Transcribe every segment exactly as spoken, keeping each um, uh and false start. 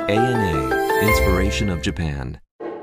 エーエヌエー Inspiration of Japan。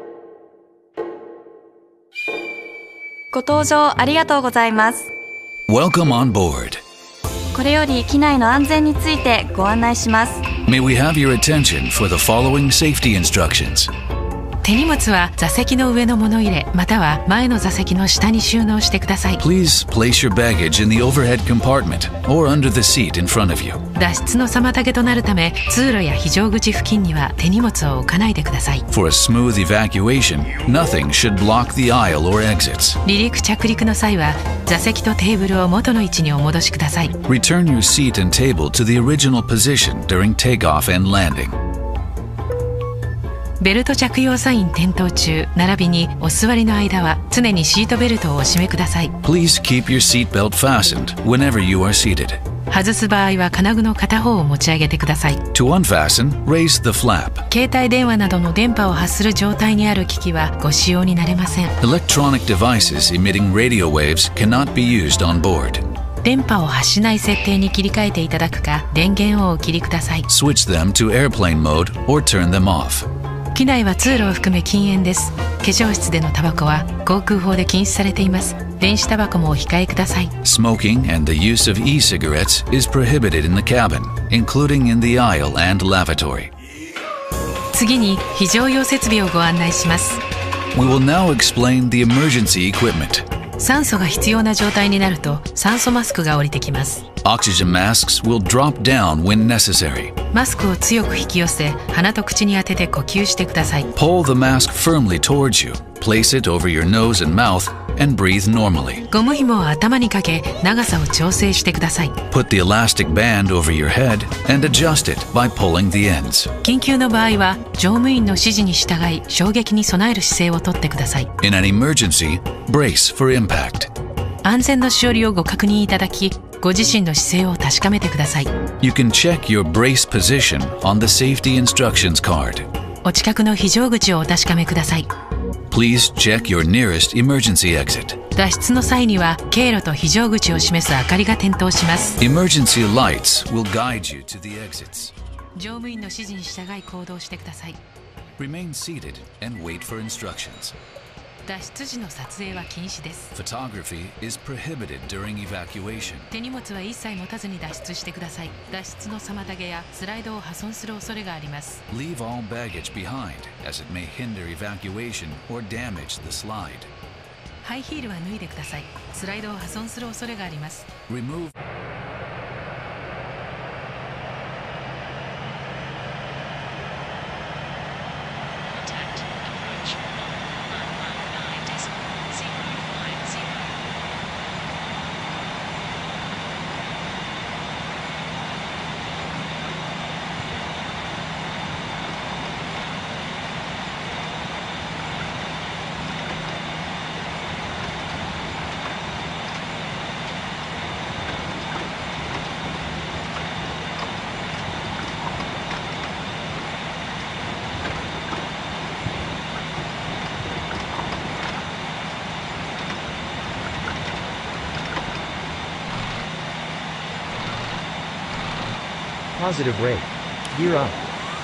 ご搭乗ありがとうございます。 Welcome on board. これより機内の安全についてご案内します。 May we have your attention for the following safety instructions. 手荷物は座席の上の物入れまたは前の座席の下に収納してください。 Please place your baggage in the overhead compartment or under the seat in front of you. 脱出の妨げとなるため通路や非常口付近には手荷物を置かないでください。 For a smooth evacuation, nothing should block the aisle or exits. 離陸着陸の際は座席とテーブルを元の位置にお戻しください。 Return your seat and table to the original position during takeoff and landing. ベルト着用サイン点灯中並びにお座りの間は常にシートベルトをお締めください。 Please keep your seatbelt fastened whenever you are seated. 外す場合は金具の片方を持ち上げてください。 To unfasten, raise the flap. 携帯電話などの電波を発する状態にある機器はご使用になれません。 Electronic devices emitting radio waves cannot be used on board. 電波を発しない設定に切り替えていただくか電源をお切りください。 Switch them to airplane mode or turn them off. 機内は通路を含め禁煙です。化粧室でのタバコは航空法で禁止されています。電子タバコもお控えください。 Smoking and the use of e-cigarettes is prohibited in the cabin, including in the aisle and lavatory. 次に非常用設備をご案内します。 We will now explain the emergency equipment. 酸素が必要な状態になると酸素マスクが降りてきます。 Oxygen masks will drop down when necessary. マスクを強く引き寄せ鼻と口に当てて呼吸してください。 Pull the mask firmly towards you, place it over your nose and mouth, and breathe normally. ゴム紐を頭にかけ長さを調整してください。 Put the elastic band over your head and adjust it by pulling the ends. 緊急の場合は乗務員の指示に従い衝撃に備える姿勢をとってください。 In an emergency, brace for impact. 安全のしおりをご確認いただきご自身の姿勢を確かめてください。 You can check your brace position on the safety instructions card. お近くの非常口をお確かめください。 Please check your nearest emergency exit. 脱出の際には経路と非常口を示す明かりが点灯します。 Emergency lights will guide you to the exits. 乗務員の指示に従い行動してください。 Remain seated and wait for instructions. 脱出時の撮影は禁止です。 Photography is prohibited during evacuation. 手荷物は一切持たずに脱出してください。脱出の妨げやスライドを破損する恐れがあります。 Leave all baggage behind, as it may hinder evacuation or damage the slide. ハイヒールは脱いでください。スライドを破損する恐れがあります。 Remove Positive rate. Gear up.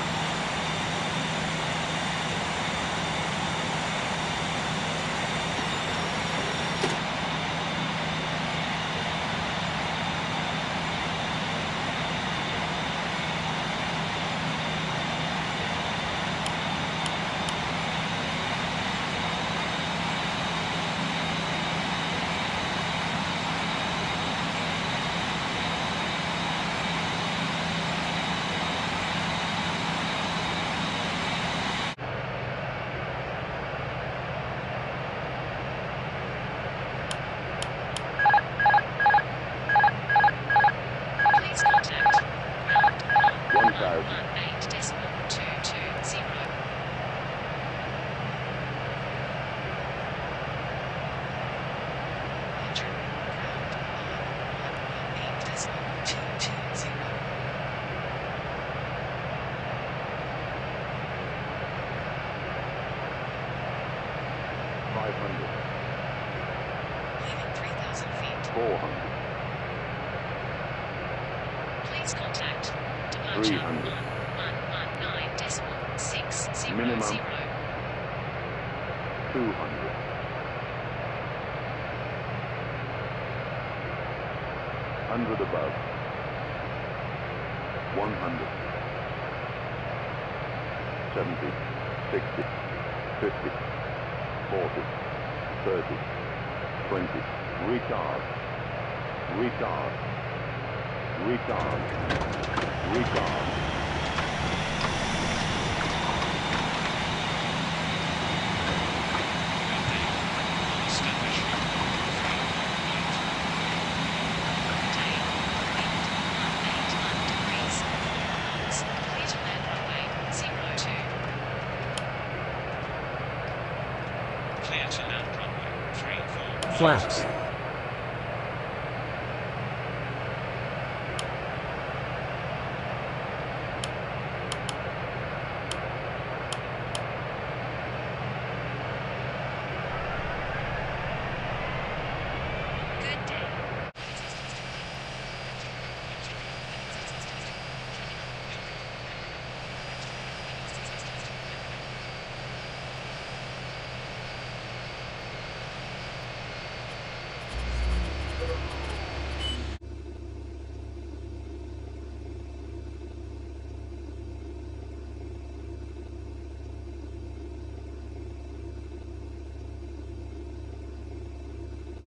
five hundred. Leaving three thousand feet. four hundred. Please contact three departure hundred. one one one nine decimal Minimum two hundred. Hundred above. One hundred. Seventy. Sixty. Fifty. Forty. Thirty. Twenty. Retard. Retard. Retard. Retard. Flaps.